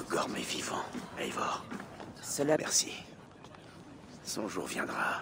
Gorm est vivant, Eivor. Cela... Merci. Son jour viendra.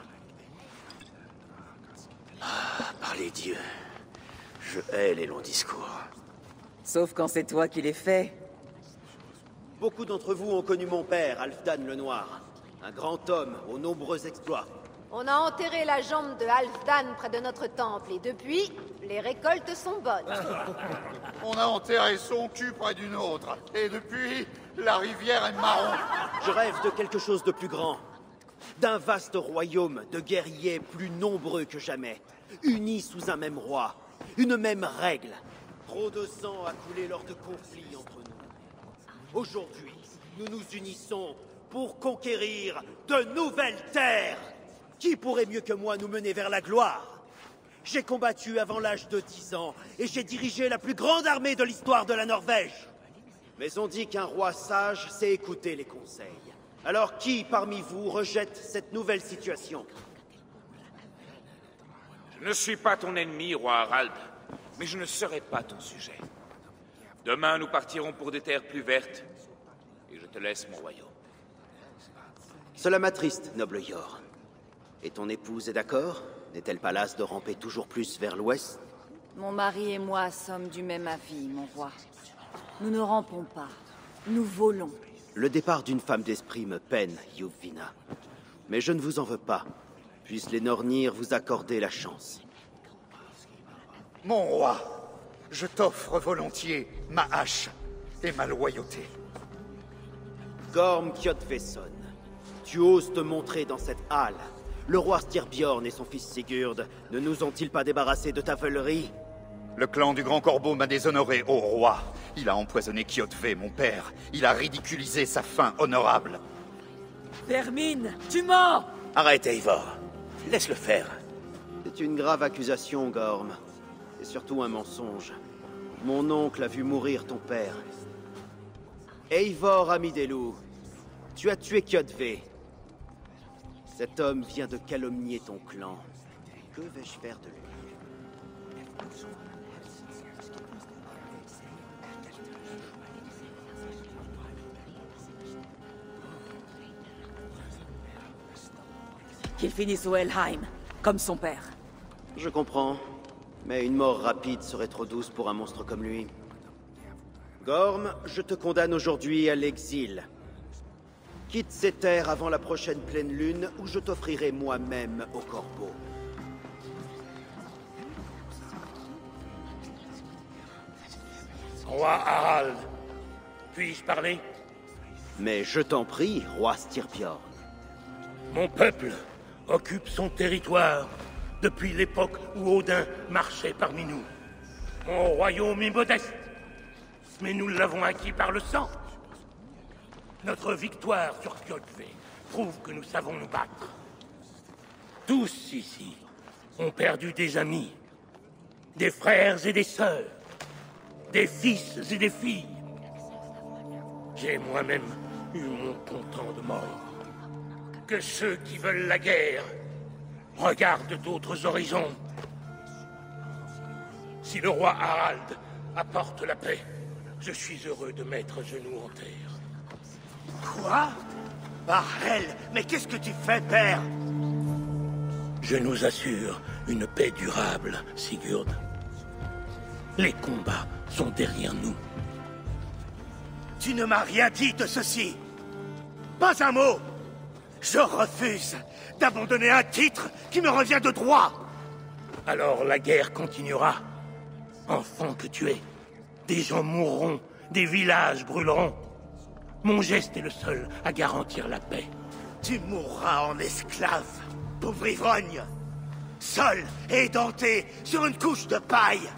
Ah, par les dieux. Je hais les longs discours. Sauf quand c'est toi qui les fais. Beaucoup d'entre vous ont connu mon père, Halfdan le Noir. Un grand homme aux nombreux exploits. On a enterré la jambe de Halfdan près de notre temple, et depuis, les récoltes sont bonnes. On a enterré son cul près d'une autre. Et depuis, la rivière est marron. Je rêve de quelque chose de plus grand. D'un vaste royaume de guerriers plus nombreux que jamais. Unis sous un même roi. Une même règle. Trop de sang a coulé lors de conflits entre nous. Aujourd'hui, nous nous unissons pour conquérir de nouvelles terres. Qui pourrait mieux que moi nous mener vers la gloire? J'ai combattu avant l'âge de 10 ans et j'ai dirigé la plus grande armée de l'histoire de la Norvège. Mais on dit qu'un roi sage sait écouter les conseils. Alors qui parmi vous rejette cette nouvelle situation? Je ne suis pas ton ennemi, roi Harald, mais je ne serai pas ton sujet. Demain, nous partirons pour des terres plus vertes, et je te laisse mon royaume. Cela m'attriste, noble Yor. Et ton épouse est d'accord? N'est-elle pas lasse de ramper toujours plus vers l'ouest? Mon mari et moi sommes du même avis, mon roi. Nous ne rampons pas, nous volons. Le départ d'une femme d'esprit me peine, Yuvvina. Mais je ne vous en veux pas. Puissent les Nornir vous accorder la chance. Mon roi, je t'offre volontiers ma hache et ma loyauté. Gorm Kjotveson, tu oses te montrer dans cette halle. Le roi Styrbjorn et son fils Sigurd ne nous ont-ils pas débarrassés de ta veulerie? Le clan du Grand Corbeau m'a déshonoré, ô roi. Il a empoisonné Kjotve, mon père. Il a ridiculisé sa fin honorable. Vermine, tu mens! Arrête, Eivor. Laisse-le faire. C'est une grave accusation, Gorm. Et surtout un mensonge. Mon oncle a vu mourir ton père. Eivor, ami des loups, tu as tué Kjotve. Cet homme vient de calomnier ton clan. Que vais-je faire de lui? Qu'il finisse au Helheim, comme son père. Je comprends. Mais une mort rapide serait trop douce pour un monstre comme lui. Gorm, je te condamne aujourd'hui à l'exil. Quitte ces terres avant la prochaine pleine lune, où je t'offrirai moi-même au corbeau. Roi Harald, puis-je parler? Mais je t'en prie, roi Styrbjorn. Mon peuple occupe son territoire depuis l'époque où Odin marchait parmi nous. Mon royaume est modeste, mais nous l'avons acquis par le sang. Notre victoire sur Kjotve prouve que nous savons nous battre. Tous ici ont perdu des amis, des frères et des sœurs, des fils et des filles. J'ai moi-même eu mon comptant de mort. Que ceux qui veulent la guerre regardent d'autres horizons. Si le roi Harald apporte la paix, je suis heureux de mettre genoux en terre. Quoi? Barhel, mais qu'est-ce que tu fais, père? Je nous assure une paix durable, Sigurd. Les combats sont derrière nous. Tu ne m'as rien dit de ceci. Pas un mot. Je refuse d'abandonner un titre qui me revient de droit. Alors la guerre continuera. Enfant que tu es, des gens mourront, des villages brûleront. Mon geste est le seul à garantir la paix. Tu mourras en esclave, pauvre ivrogne. Seul et édenté sur une couche de paille.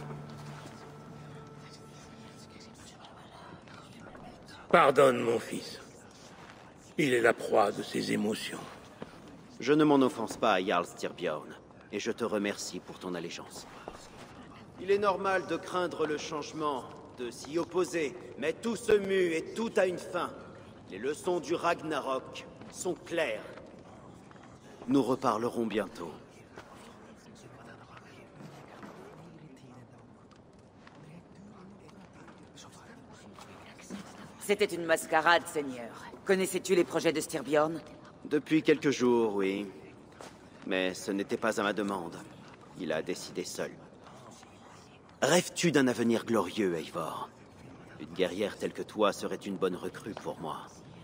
Pardonne, mon fils. Il est la proie de ses émotions. Je ne m'en offense pas à Jarl Styrbjorn, et je te remercie pour ton allégeance. Il est normal de craindre le changement, de s'y opposer, mais tout se mue et tout a une fin. Les leçons du Ragnarok sont claires. Nous reparlerons bientôt. C'était une mascarade, Seigneur. Connaissais-tu les projets de Styrbjorn? Depuis quelques jours, oui. Mais ce n'était pas à ma demande. Il a décidé seul. Rêves-tu d'un avenir glorieux, Eivor? Une guerrière telle que toi serait une bonne recrue pour moi.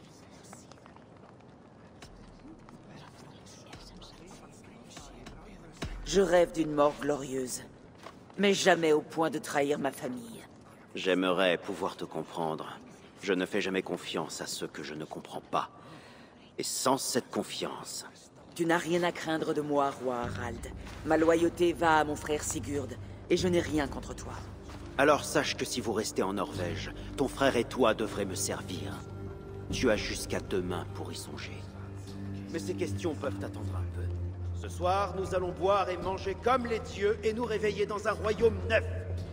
Je rêve d'une mort glorieuse. Mais jamais au point de trahir ma famille. J'aimerais pouvoir te comprendre. Je ne fais jamais confiance à ceux que je ne comprends pas. Et sans cette confiance... Tu n'as rien à craindre de moi, roi Harald. Ma loyauté va à mon frère Sigurd, et je n'ai rien contre toi. Alors sache que si vous restez en Norvège, ton frère et toi devrez me servir. Tu as jusqu'à demain pour y songer. Mais ces questions peuvent attendre un peu. Ce soir, nous allons boire et manger comme les dieux et nous réveiller dans un royaume neuf.